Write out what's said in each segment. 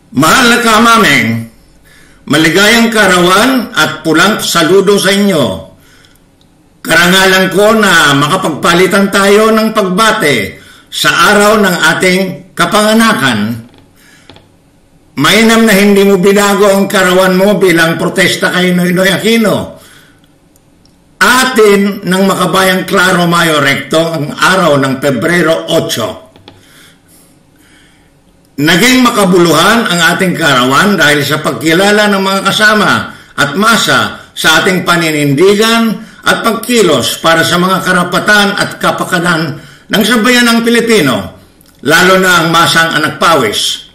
Mahal na kamameng, maligayang karawan at pulang saludo sa inyo. Karangalan ko na makapagpalitan tayo ng pagbate sa araw ng ating kapanganakan. Mainam na hindi mo binago ang karawan mo bilang protesta kay Noynoy Aquino. Atin ng makabayang Claro Mayo Recto ang araw ng Pebrero 8. Naging makabuluhan ang ating karawan dahil sa pagkilala ng mga kasama at masa sa ating paninindigan at pagkilos para sa mga karapatan at kapakanan ng sambayanang Pilipino, lalo na ang masang anak pawis.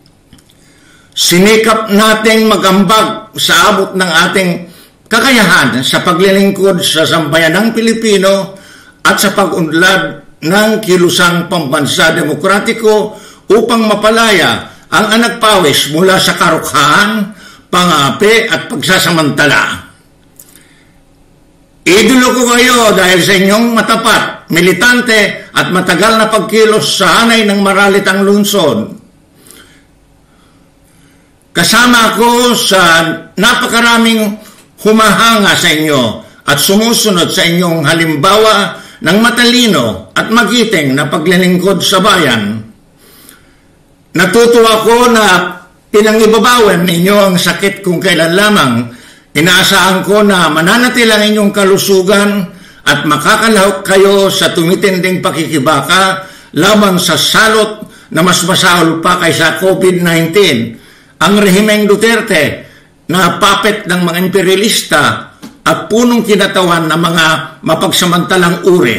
Sinikap nating magambag sa abot ng ating kakayahan sa paglilingkod sa sambayanang Pilipino at sa pag-unlad ng kilusang pambansa demokratiko upang mapalaya ang anak pawis mula sa karukhaan, pangapi at pagsasamantala. Idolo ko kayo dahil sa inyong matapat, militante at matagal na pagkilos sa hanay ng maralitang lungsod. Kasama ako sa napakaraming humahanga sa inyo at sumusunod sa inyong halimbawa ng matalino at magiting na paglilingkod sa bayan. Natutuwa ko na pinangibabawan ninyo ang sakit kung kailan lamang. Inaasahan ko na mananatil ang inyong kalusugan at makakalahok kayo sa tumitinding pakikibaka laban sa salot na mas masahol pa kaysa COVID-19. Ang rehimeng Duterte na puppet ng mga imperialista at punong kinatawan ng mga mapagsamantalang uri.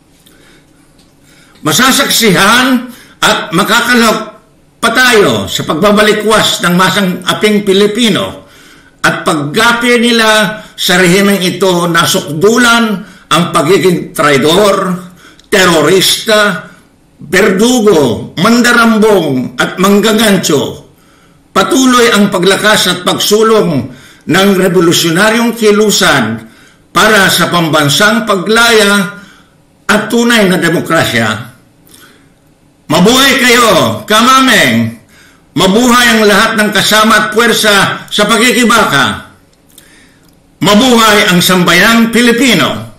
Masasaksihan at makakalahok pa tayo sa pagbabalikwas ng masang aping Pilipino at paggapi nila sa rehimeng ito na sukdulan ang pagiging traidor, terorista, berdugo, mandarambong at manggagancho. Patuloy ang paglakas at pagsulong ng revolusyonaryong kilusan para sa pambansang paglaya at tunay na demokrasya. Mabuhay kayo, kamameng! Mabuhay ang lahat ng kasama at puwersa sa pakikibaka. Mabuhay ang sambayang Pilipino!